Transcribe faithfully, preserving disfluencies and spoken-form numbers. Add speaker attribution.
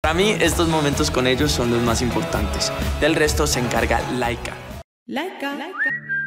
Speaker 1: Para mí, estos momentos con ellos son los más importantes. Del resto se encarga Laika.
Speaker 2: Laika. Laika.